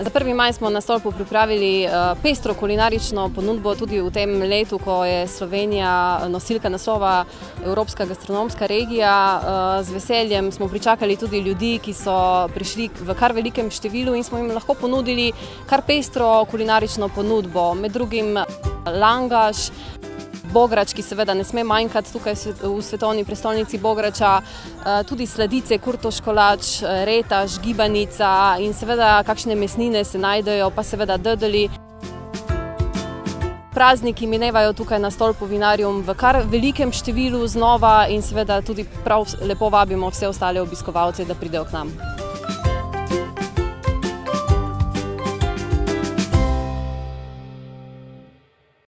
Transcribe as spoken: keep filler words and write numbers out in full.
Za prvi maj smo na stolpu pripravili pestro kulinarično ponudbo tudi v tem letu, ko je Slovenija nosilka naslova Evropska gastronomska regija. Z veseljem smo pričakali tudi ljudi, ki so prišli v kar velikem številu in smo jim lahko ponudili kar pestro kulinarično ponudbo, med drugim langaš, bograč, ki seveda ne sme manjkati tukaj v svetovni prestolnici bograča, tudi sladice, kurtoš kolač, retaž, gibanica in seveda kakšne mesnine se najdejo, pa seveda dödeli. Prazniki minevajo tukaj na stolpu Vinarium v kar velikem številu znova in seveda tudi prav lepo vabimo vse ostale obiskovalce, da pridejo k nam.